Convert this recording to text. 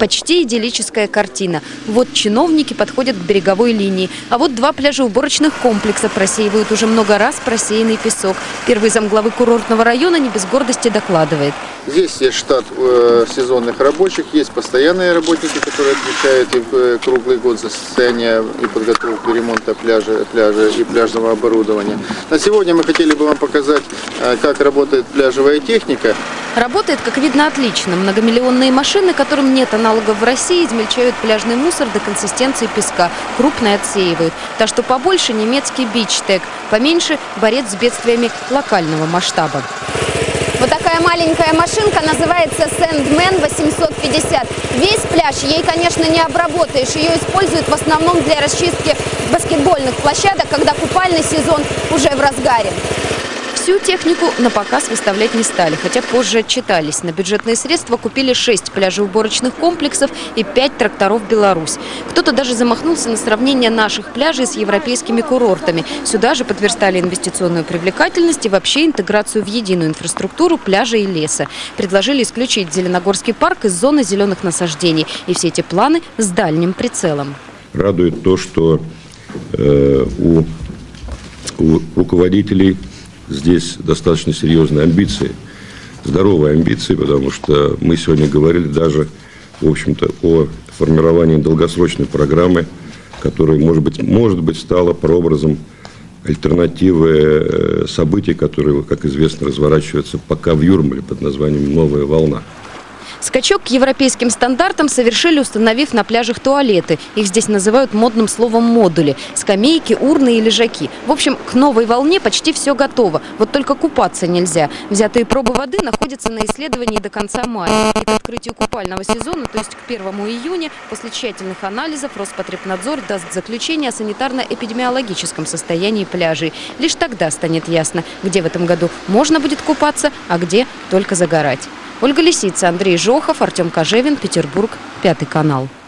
почти идиллическая картина. Вот чиновники подходят к береговой линии, а вот два пляжеуборочных комплекса просеивают уже много раз просеянный песок. Первый замглавы курортного района не без гордости докладывает. Здесь есть штат сезонных рабочих, есть постоянные работники, которые отвечают и круглый год за состояние и подготовку ремонта пляжа и пляжного оборудования. На сегодня мы хотели бы вам показать, как работает пляжевая техника. Работает, как видно, отлично. Многомиллионные машины, которым нет аналогов в России, измельчают пляжный мусор до консистенции песка, крупно отсеивают. Та, что побольше, немецкий Бичтек, поменьше борец с бедствиями локального масштаба. Вот такая маленькая машинка называется Sandman 850. Весь пляж ей, конечно, не обработаешь. Ее используют в основном для расчистки баскетбольных площадок, когда купальный сезон уже в разгаре. Всю технику на показ выставлять не стали, хотя позже отчитались. На бюджетные средства купили 6 пляжеуборочных комплексов и 5 тракторов «Беларусь». Кто-то даже замахнулся на сравнение наших пляжей с европейскими курортами. Сюда же подверстали инвестиционную привлекательность и вообще интеграцию в единую инфраструктуру пляжа и леса. Предложили исключить Зеленогорский парк из зоны зеленых насаждений. И все эти планы с дальним прицелом. Радует то, что у руководителей здесь достаточно серьезные амбиции, здоровые амбиции, потому что мы сегодня говорили даже, в общем-то, о формировании долгосрочной программы, которая, может быть, стала прообразом альтернативы событий, которые, как известно, разворачиваются пока в Юрмале под названием «Новая волна». Скачок к европейским стандартам совершили, установив на пляжах туалеты. Их здесь называют модным словом «модули». Скамейки, урны и лежаки. В общем, к новой волне почти все готово. Вот только купаться нельзя. Взятые пробы воды находятся на исследовании до конца мая. И к открытию купального сезона, то есть к 1 июня, после тщательных анализов Роспотребнадзор даст заключение о санитарно-эпидемиологическом состоянии пляжей. Лишь тогда станет ясно, где в этом году можно будет купаться, а где только загорать. Ольга Лисица, Андрей Жохов, Артем Кожевин, Петербург, 5 канал.